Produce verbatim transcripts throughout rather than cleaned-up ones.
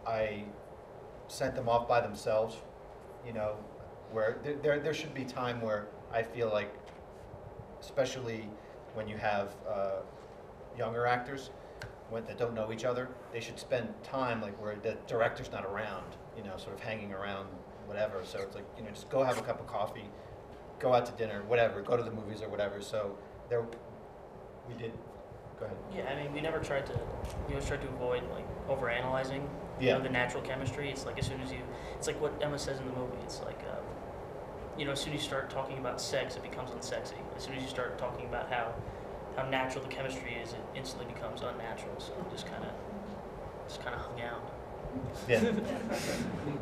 I sent them off by themselves, you know, where there, there, there should be time where I feel like, especially when you have uh, younger actors when, that don't know each other, they should spend time like where the director's not around, you know, sort of hanging around, whatever. So it's like, you know, just go have a cup of coffee, go out to dinner, whatever, go to the movies or whatever. So there, we did. Go ahead. Yeah, I mean, we never tried to, we always tried to avoid like over-analyzing, you Yeah. know, the natural chemistry. It's like as soon as you, it's like what Emma says in the movie. It's like, um, you know, as soon as you start talking about sex, it becomes unsexy. As soon as you start talking about how, how natural the chemistry is, it instantly becomes unnatural. So we just kind of, just kind of hung out. Yeah. Definitely.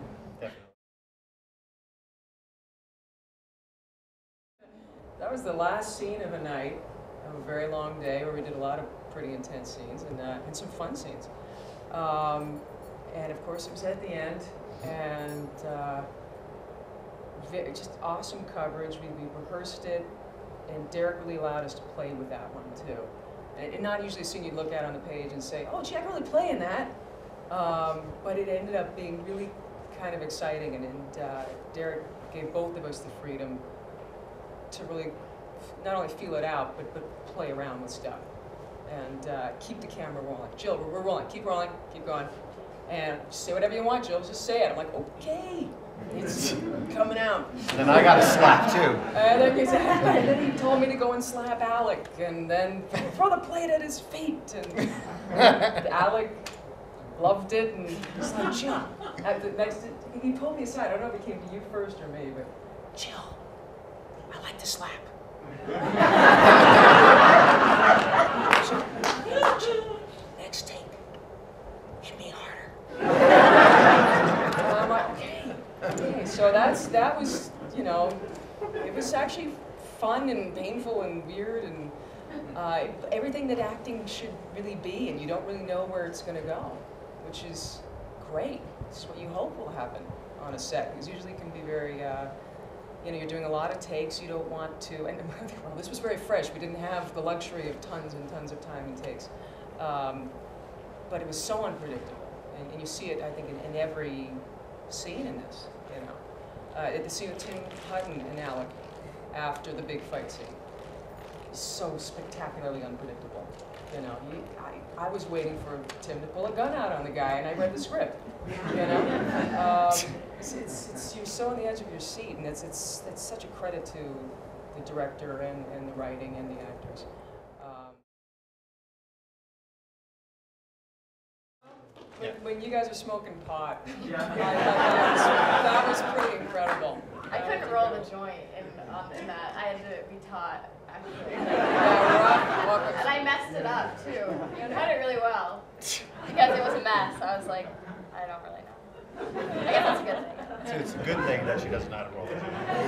That was the last scene of a night of a very long day where we did a lot of pretty intense scenes and, uh, and some fun scenes. Um, and of course it was at the end, and uh, very, just awesome coverage. We, we rehearsed it, and Derek really allowed us to play with that one too. And, and not usually a scene you'd look at on the page and say, oh gee, I can really play in that. Um, but it ended up being really kind of exciting, and, and uh, Derek gave both of us the freedom to really not only feel it out, but, but play around with stuff. And uh, keep the camera rolling. Jill, we're, we're rolling, keep rolling, keep going. And say whatever you want, Jill, just say it. I'm like, okay, it's coming out. And then I got a slap too. And then, exactly, and then he told me to go and slap Alec, and then throw the plate at his feet. And, and Alec loved it, and he's like, Jill, at the next, he pulled me aside. I don't know if he came to you first or me, but Jill, I like to slap. Next take, hit me harder. And I'm like, okay, okay. So that's that was, you know, it was actually fun and painful and weird and uh, everything that acting should really be, and you don't really know where it's going to go, which is great. It's what you hope will happen on a set, because usually it can be very. Uh, You know, you're doing a lot of takes, you don't want to, and well, this was very fresh. We didn't have the luxury of tons and tons of time and takes. Um, but it was so unpredictable. And, and you see it, I think, in, in every scene in this, you know. Uh, at the scene with Tim Hutton and Alec after the big fight scene. So spectacularly unpredictable. You know, you, I, I was waiting for Tim to pull a gun out on the guy, and I read the script. You know, um, it's, it's, it's you're so on the edge of your seat, and it's it's it's such a credit to the director and, and the writing and the actors. Um, when, Yeah. when you guys are smoking pot, yeah. I, I, that, was, that was pretty incredible. I couldn't roll the joint in, um, in that. I had to be taught, actually. Yeah, rock, rock. And I messed it up, too. I did it really well. Because it was a mess. I was like, I don't really know. I guess that's a good thing. So it's a good thing that she doesn't know how to roll it.